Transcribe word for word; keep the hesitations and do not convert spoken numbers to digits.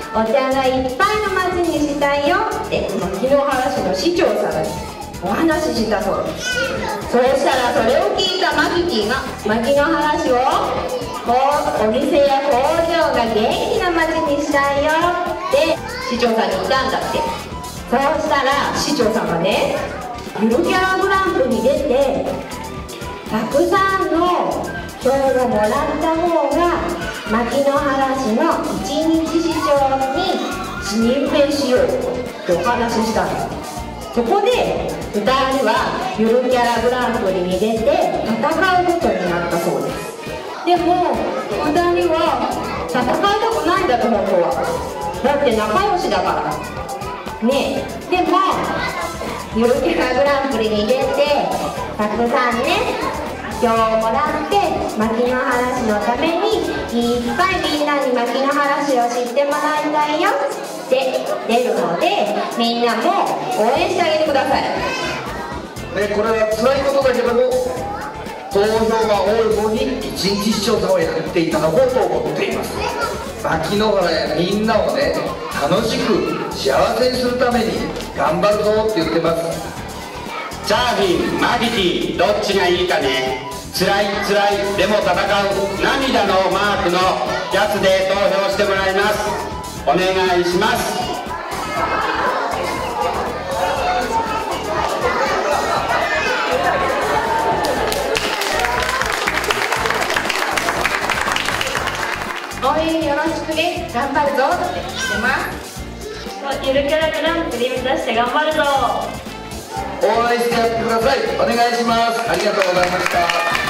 お茶がいっぱいの町にしたいよって牧之原市の市長さんにお話ししたそうです。そうしたらそれを聞いたマキティが牧之原市をお店や工場が元気な町にしたいよって市長さんに言ったんだって。そうしたら市長さんがね、ゆるキャラグランプリに出てたくさんの票をもらった方が牧之原市の一日市長に任命しようってお話ししたんです。そこでふたりはゆるキャラグランプリに出て戦うことになったそうです。でもふたりは戦いたくないんだと、本当は。だって仲良しだからね。でもゆるキャラグランプリに出てたくさんね票をもらって牧之原市のためにいっぱいみんなに牧之原市を知ってもらいたいよって出るので、みんなも応援してあげてください。 ね、これは辛いことだけども投票が多い方に一日市長さんをやっていただこうと思っています。牧之原やみんなをね楽しく幸せにするために頑張るぞって言ってます。 チャーフィン、マギティ、どっちがいいかね。辛い辛いでも戦う涙のマークのやつで投票してもらいます。お願いします。 応援よろしくね、頑張るぞって言ってます。 ゆるキャラグランプリ目指して頑張るぞ。 応援してやってください。お願いします。ありがとうございました。